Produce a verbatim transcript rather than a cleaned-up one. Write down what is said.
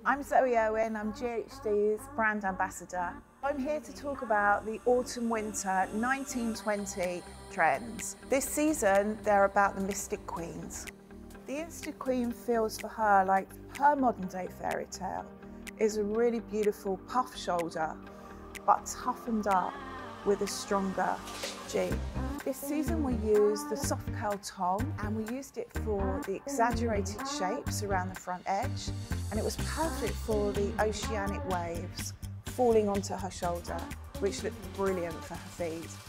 I'm Zoe Irwin, I'm G H D's brand ambassador. I'm here to talk about the autumn-winter nineteen twenty trends. This season, they're about the Mystic Queens. The Instant Queen feels for her like her modern-day fairy tale is a really beautiful puff shoulder, but toughened up with a stronger G. This season we used the soft curl tom and we used it for the exaggerated shapes around the front edge, and it was perfect for the oceanic waves falling onto her shoulder, which looked brilliant for her feet.